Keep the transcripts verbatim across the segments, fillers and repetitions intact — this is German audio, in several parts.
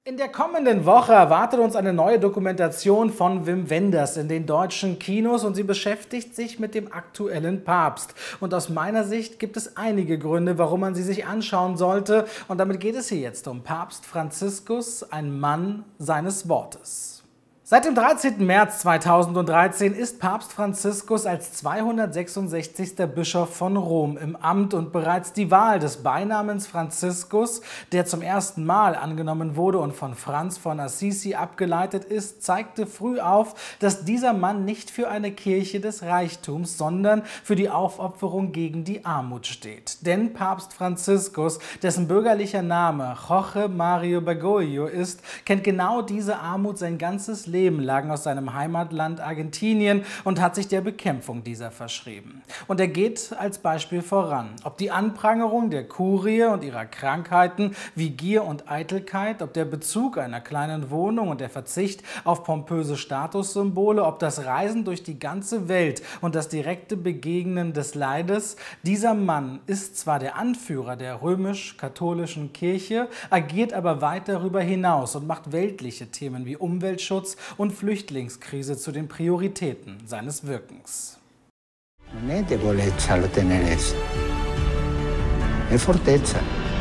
In der kommenden Woche erwartet uns eine neue Dokumentation von Wim Wenders in den deutschen Kinos und sie beschäftigt sich mit dem aktuellen Papst. Und aus meiner Sicht gibt es einige Gründe, warum man sie sich anschauen sollte. Und damit geht es hier jetzt um Papst Franziskus, ein Mann seines Wortes. Seit dem dreizehnten März zweitausenddreizehn ist Papst Franziskus als zweihundertsechsundsechzigster Bischof von Rom im Amt und bereits die Wahl des Beinamens Franziskus, der zum ersten Mal angenommen wurde und von Franz von Assisi abgeleitet ist, zeigte früh auf, dass dieser Mann nicht für eine Kirche des Reichtums, sondern für die Aufopferung gegen die Armut steht. Denn Papst Franziskus, dessen bürgerlicher Name Jorge Mario Bergoglio ist, kennt genau diese Armut sein ganzes Leben. Leben lang aus seinem Heimatland Argentinien und hat sich der Bekämpfung dieser verschrieben. Und er geht als Beispiel voran. Ob die Anprangerung der Kurie und ihrer Krankheiten wie Gier und Eitelkeit, ob der Bezug einer kleinen Wohnung und der Verzicht auf pompöse Statussymbole, ob das Reisen durch die ganze Welt und das direkte Begegnen des Leides. Dieser Mann ist zwar der Anführer der römisch-katholischen Kirche, agiert aber weit darüber hinaus und macht weltliche Themen wie Umweltschutz und Flüchtlingskrise zu den Prioritäten seines Wirkens. Non è debolezza la tenerezza, è fortezza.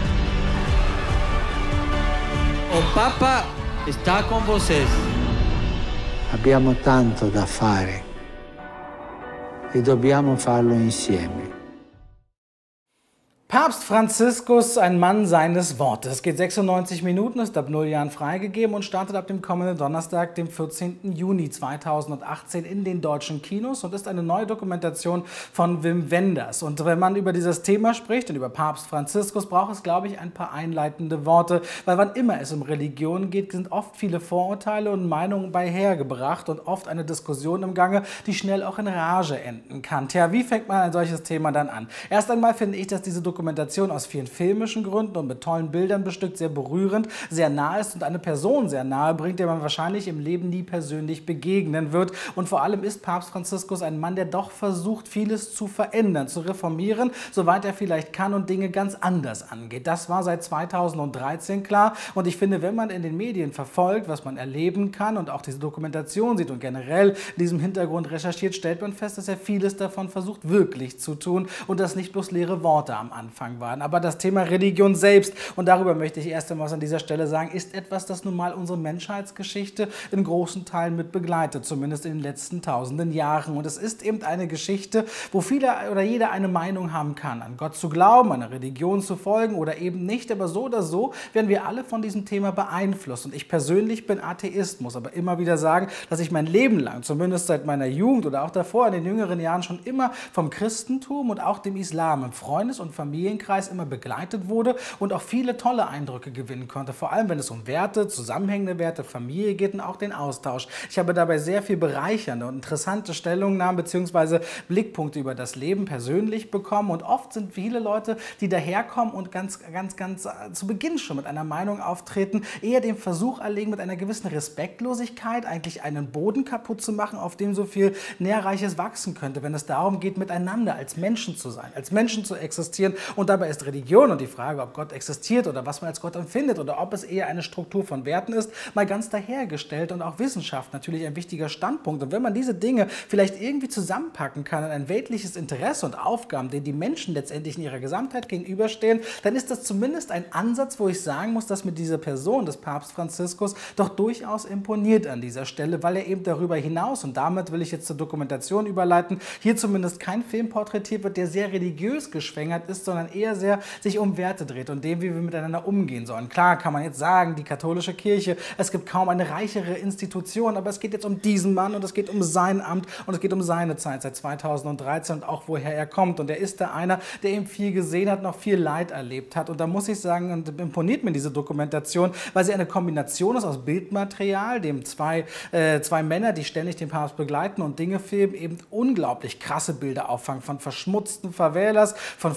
O Papa está con vocês. Abbiamo tanto da fare e dobbiamo farlo insieme. Papst Franziskus, ein Mann seines Wortes. Es geht sechsundneunzig Minuten, ist ab null Jahren freigegeben und startet ab dem kommenden Donnerstag, dem vierzehnten Juni zweitausendachtzehn in den deutschen Kinos und ist eine neue Dokumentation von Wim Wenders. Und wenn man über dieses Thema spricht und über Papst Franziskus, braucht es, glaube ich, ein paar einleitende Worte, weil wann immer es um Religion geht, sind oft viele Vorurteile und Meinungen beihergebracht und oft eine Diskussion im Gange, die schnell auch in Rage enden kann. Tja, wie fängt man ein solches Thema dann an? Erst einmal finde ich, dass diese Dokumentation Dokumentation aus vielen filmischen Gründen und mit tollen Bildern bestückt, sehr berührend, sehr nah ist und eine Person sehr nahe bringt, der man wahrscheinlich im Leben nie persönlich begegnen wird. Und vor allem ist Papst Franziskus ein Mann, der doch versucht, vieles zu verändern, zu reformieren, soweit er vielleicht kann und Dinge ganz anders angeht. Das war seit zweitausenddreizehn klar und ich finde, wenn man in den Medien verfolgt, was man erleben kann und auch diese Dokumentation sieht und generell in diesem Hintergrund recherchiert, stellt man fest, dass er vieles davon versucht wirklich zu tun und das nicht bloß leere Worte am Anfang waren. Aber das Thema Religion selbst, und darüber möchte ich erst einmal an dieser Stelle sagen, ist etwas, das nun mal unsere Menschheitsgeschichte in großen Teilen mit begleitet, zumindest in den letzten tausenden Jahren. Und es ist eben eine Geschichte, wo viele oder jeder eine Meinung haben kann, an Gott zu glauben, einer Religion zu folgen oder eben nicht, aber so oder so werden wir alle von diesem Thema beeinflusst. Und ich persönlich bin Atheist, muss aber immer wieder sagen, dass ich mein Leben lang, zumindest seit meiner Jugend oder auch davor in den jüngeren Jahren schon immer vom Christentum und auch dem Islam im Freundes- und Familienkreis immer begleitet wurde und auch viele tolle Eindrücke gewinnen konnte, vor allem wenn es um Werte, zusammenhängende Werte, Familie geht und auch den Austausch. Ich habe dabei sehr viel bereichernde und interessante Stellungnahmen bzw. Blickpunkte über das Leben persönlich bekommen und oft sind viele Leute, die daherkommen und ganz, ganz, ganz zu Beginn schon mit einer Meinung auftreten, eher den Versuch erlegen, mit einer gewissen Respektlosigkeit eigentlich einen Boden kaputt zu machen, auf dem so viel Nährreiches wachsen könnte, wenn es darum geht, miteinander als Menschen zu sein, als Menschen zu existieren. Und dabei ist Religion und die Frage, ob Gott existiert oder was man als Gott empfindet oder ob es eher eine Struktur von Werten ist, mal ganz dahergestellt und auch Wissenschaft natürlich ein wichtiger Standpunkt. Und wenn man diese Dinge vielleicht irgendwie zusammenpacken kann in ein weltliches Interesse und Aufgaben, denen die Menschen letztendlich in ihrer Gesamtheit gegenüberstehen, dann ist das zumindest ein Ansatz, wo ich sagen muss, dass mir diese Person des Papst Franziskus doch durchaus imponiert an dieser Stelle, weil er eben darüber hinaus, und damit will ich jetzt zur Dokumentation überleiten, hier zumindest kein Film porträtiert wird, der sehr religiös geschwängert ist, sondern eher sehr sich um Werte dreht und dem, wie wir miteinander umgehen sollen. Klar kann man jetzt sagen, die katholische Kirche, es gibt kaum eine reichere Institution, aber es geht jetzt um diesen Mann und es geht um sein Amt und es geht um seine Zeit seit zweitausenddreizehn und auch woher er kommt. Und er ist da einer, der eben viel gesehen hat, noch viel Leid erlebt hat. Und da muss ich sagen, und imponiert mir diese Dokumentation, weil sie eine Kombination ist aus Bildmaterial, dem zwei, äh, zwei Männer, die ständig den Papst begleiten und Dinge filmen, eben unglaublich krasse Bilder auffangen von verschmutzten Favelas, von Flüchtlingen,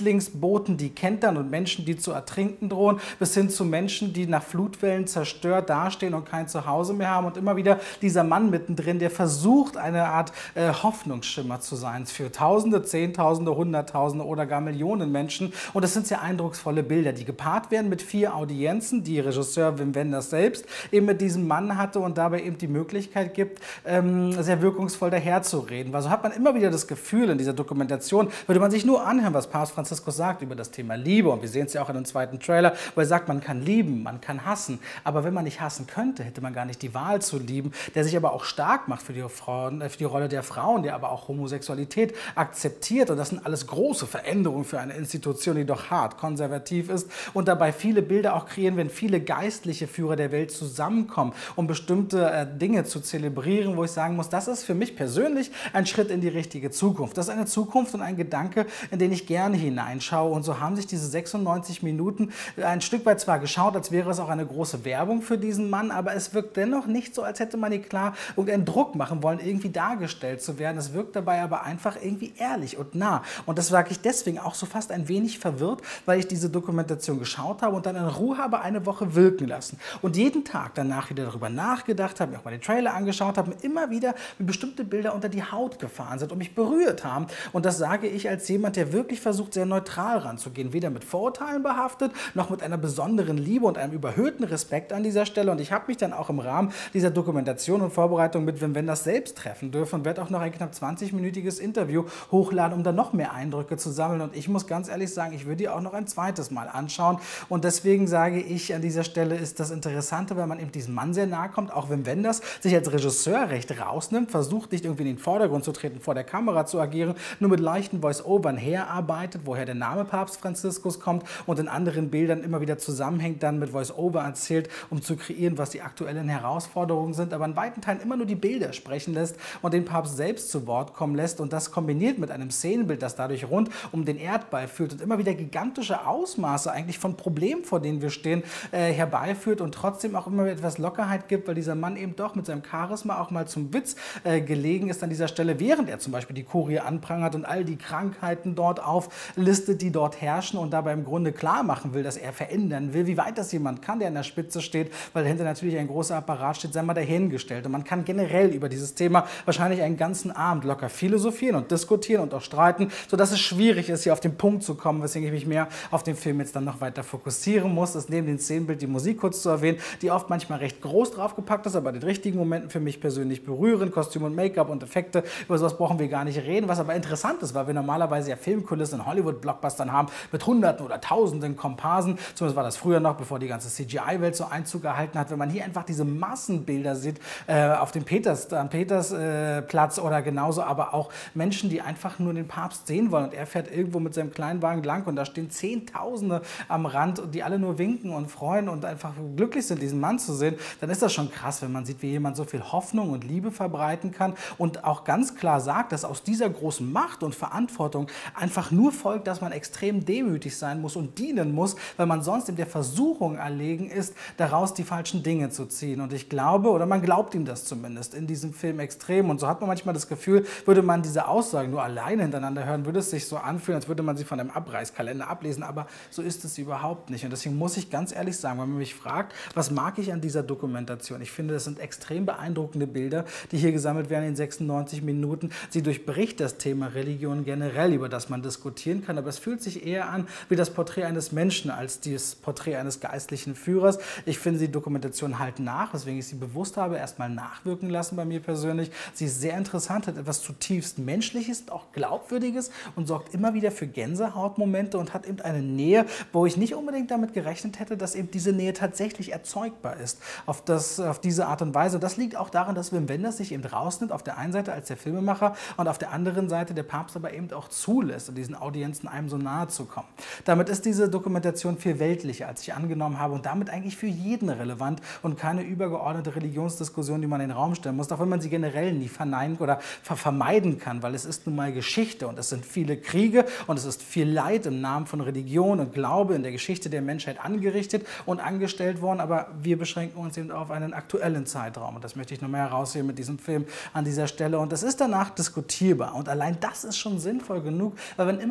Flüchtlingsbooten, die kentern und Menschen, die zu ertrinken drohen, bis hin zu Menschen, die nach Flutwellen zerstört dastehen und kein Zuhause mehr haben und immer wieder dieser Mann mittendrin, der versucht, eine Art äh, Hoffnungsschimmer zu sein für Tausende, Zehntausende, Hunderttausende oder gar Millionen Menschen. Und das sind sehr eindrucksvolle Bilder, die gepaart werden mit vier Audienzen, die Regisseur Wim Wenders selbst eben mit diesem Mann hatte und dabei eben die Möglichkeit gibt, ähm, sehr wirkungsvoll daherzureden. Weil so hat man immer wieder das Gefühl in dieser Dokumentation, würde man sich nur anhören, was Papst Franziskus sagt über das Thema Liebe. Und wir sehen es ja auch in dem zweiten Trailer, wo er sagt, man kann lieben, man kann hassen. Aber wenn man nicht hassen könnte, hätte man gar nicht die Wahl zu lieben, der sich aber auch stark macht für die, Frauen, für die Rolle der Frauen, der aber auch Homosexualität akzeptiert. Und das sind alles große Veränderungen für eine Institution, die doch hart konservativ ist und dabei viele Bilder auch kreieren, wenn viele geistliche Führer der Welt zusammenkommen, um bestimmte äh, Dinge zu zelebrieren, wo ich sagen muss, das ist für mich persönlich ein Schritt in die richtige Zukunft. Das ist eine Zukunft und ein Gedanke, in den ich gerne hineinschaue. Und so haben sich diese sechsundneunzig Minuten ein Stück weit zwar geschaut, als wäre es auch eine große Werbung für diesen Mann, aber es wirkt dennoch nicht so, als hätte man hier klar irgendeinen Druck machen wollen, irgendwie dargestellt zu werden. Es wirkt dabei aber einfach irgendwie ehrlich und nah. Und das sage ich deswegen auch so fast ein wenig verwirrt, weil ich diese Dokumentation geschaut habe und dann in Ruhe habe eine Woche wirken lassen. Und jeden Tag danach wieder darüber nachgedacht habe, mir auch mal den Trailer angeschaut habe, immer wieder wie bestimmte Bilder unter die Haut gefahren sind und mich berührt haben. Und das sage ich als jemand, der wirklich versucht, sehr neutral ranzugehen. Weder mit Vorurteilen behaftet, noch mit einer besonderen Liebe und einem überhöhten Respekt an dieser Stelle. Und ich habe mich dann auch im Rahmen dieser Dokumentation und Vorbereitung mit Wim Wenders selbst treffen dürfen und werde auch noch ein knapp zwanzig-minütiges Interview hochladen, um dann noch mehr Eindrücke zu sammeln. Und ich muss ganz ehrlich sagen, ich würde die auch noch ein zweites Mal anschauen. Und deswegen sage ich, an dieser Stelle ist das Interessante, weil man eben diesem Mann sehr nahe kommt, auch Wim Wenders sich als Regisseur recht rausnimmt, versucht nicht irgendwie in den Vordergrund zu treten, vor der Kamera zu agieren, nur mit leichten Voice-Overn herarbeitet, woher der Name Papst Franziskus kommt und in anderen Bildern immer wieder zusammenhängt, dann mit Voice-Over erzählt, um zu kreieren, was die aktuellen Herausforderungen sind, aber in weiten Teilen immer nur die Bilder sprechen lässt und den Papst selbst zu Wort kommen lässt und das kombiniert mit einem Szenenbild, das dadurch rund um den Erdball führt und immer wieder gigantische Ausmaße eigentlich von Problemen, vor denen wir stehen, äh, herbeiführt und trotzdem auch immer etwas Lockerheit gibt, weil dieser Mann eben doch mit seinem Charisma auch mal zum Witz äh, gelegen ist an dieser Stelle, während er zum Beispiel die Kurie anprangert und all die Krankheiten dort auflistet, die dort herrschen und dabei im Grunde klar machen will, dass er verändern will, wie weit das jemand kann, der an der Spitze steht, weil dahinter natürlich ein großer Apparat steht, sei mal dahingestellt. Und man kann generell über dieses Thema wahrscheinlich einen ganzen Abend locker philosophieren und diskutieren und auch streiten, sodass es schwierig ist, hier auf den Punkt zu kommen, weswegen ich mich mehr auf den Film jetzt dann noch weiter fokussieren muss, ist neben dem Szenenbild die Musik kurz zu erwähnen, die oft manchmal recht groß draufgepackt ist, aber in den richtigen Momenten für mich persönlich berühren, Kostüm und Make-up und Effekte, über sowas brauchen wir gar nicht reden, was aber interessant ist, weil wir normalerweise ja Filmkulissen in Hollywood-Blockbustern haben mit Hunderten oder Tausenden Komparsen, zumindest war das früher noch, bevor die ganze C G I-Welt so Einzug gehalten hat, wenn man hier einfach diese Massenbilder sieht, äh, auf dem Peters, am Petersplatz äh, oder genauso, aber auch Menschen, die einfach nur den Papst sehen wollen und er fährt irgendwo mit seinem Kleinwagen lang und da stehen Zehntausende am Rand und die alle nur winken und freuen und einfach glücklich sind, diesen Mann zu sehen, dann ist das schon krass, wenn man sieht, wie jemand so viel Hoffnung und Liebe verbreiten kann und auch ganz klar sagt, dass aus dieser großen Macht und Verantwortung einfach nur folgt, dass man extrem demütig sein muss und dienen muss, weil man sonst in der Versuchung erlegen ist, daraus die falschen Dinge zu ziehen. Und ich glaube, oder man glaubt ihm das zumindest in diesem Film extrem. Und so hat man manchmal das Gefühl, würde man diese Aussagen nur alleine hintereinander hören, würde es sich so anfühlen, als würde man sie von einem Abreißkalender ablesen. Aber so ist es überhaupt nicht. Und deswegen muss ich ganz ehrlich sagen, wenn man mich fragt, was mag ich an dieser Dokumentation? Ich finde, das sind extrem beeindruckende Bilder, die hier gesammelt werden in sechsundneunzig Minuten. Sie durchbricht das Thema Religion generell, über das man diskutieren kann. Aber es fühlt sich eher an wie das Porträt eines Menschen als das Porträt eines geistlichen Führers. Ich finde, die Dokumentation halt nach, weswegen ich sie bewusst habe, erstmal nachwirken lassen bei mir persönlich. Sie ist sehr interessant, hat etwas zutiefst Menschliches, auch Glaubwürdiges und sorgt immer wieder für Gänsehautmomente und hat eben eine Nähe, wo ich nicht unbedingt damit gerechnet hätte, dass eben diese Nähe tatsächlich erzeugbar ist. Auf, das, auf diese Art und Weise. Und das liegt auch daran, dass Wim Wenders sich eben rausnimmt, auf der einen Seite als der Filmemacher und auf der anderen Seite der Papst aber eben auch zulässt, in diesen Audienzen einem so nahe zu kommen. Damit ist diese Dokumentation viel weltlicher, als ich angenommen habe und damit eigentlich für jeden relevant und keine übergeordnete Religionsdiskussion, die man in den Raum stellen muss, auch wenn man sie generell nie verneinen oder vermeiden kann, weil es ist nun mal Geschichte und es sind viele Kriege und es ist viel Leid im Namen von Religion und Glaube in der Geschichte der Menschheit angerichtet und angestellt worden, aber wir beschränken uns eben auf einen aktuellen Zeitraum und das möchte ich noch mehr herausheben mit diesem Film an dieser Stelle und es ist danach diskutierbar und allein das ist schon sinnvoll genug, weil wenn immer man diskutiert,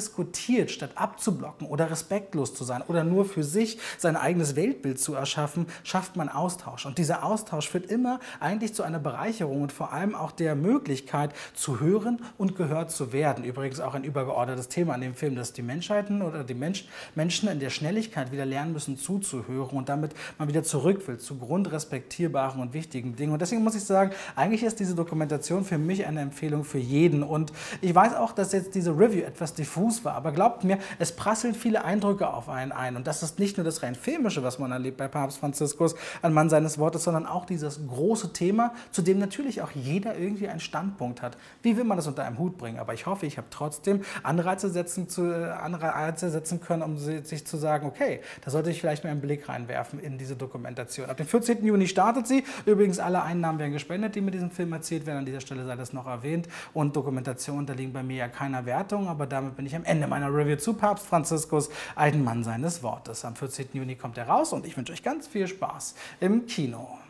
diskutiert, statt abzublocken oder respektlos zu sein oder nur für sich sein eigenes Weltbild zu erschaffen, schafft man Austausch. Und dieser Austausch führt immer eigentlich zu einer Bereicherung und vor allem auch der Möglichkeit zu hören und gehört zu werden. Übrigens auch ein übergeordnetes Thema an dem Film, dass die Menschheiten oder die Mensch, Menschen in der Schnelligkeit wieder lernen müssen zuzuhören und damit man wieder zurück will zu grundrespektierbaren und wichtigen Dingen. Und deswegen muss ich sagen, eigentlich ist diese Dokumentation für mich eine Empfehlung für jeden. Und ich weiß auch, dass jetzt diese Review etwas diffus war, aber glaubt mir, es prasseln viele Eindrücke auf einen ein. Und das ist nicht nur das rein filmische, was man erlebt bei Papst Franziskus, ein Mann seines Wortes, sondern auch dieses große Thema, zu dem natürlich auch jeder irgendwie einen Standpunkt hat. Wie will man das unter einem Hut bringen? Aber ich hoffe, ich habe trotzdem Anreize setzen, zu, Anreize setzen können, um sich zu sagen, okay, da sollte ich vielleicht mal einen Blick reinwerfen in diese Dokumentation. Ab dem vierzehnten Juni startet sie. Übrigens, alle Einnahmen werden gespendet, die mit diesem Film erzielt werden. An dieser Stelle sei das noch erwähnt. Und Dokumentationen unterliegen bei mir ja keiner Wertung, aber damit bin ich am Ende meiner Review zu Papst Franziskus, ein Mann seines Wortes. Am vierzehnten Juni kommt er raus und ich wünsche euch ganz viel Spaß im Kino.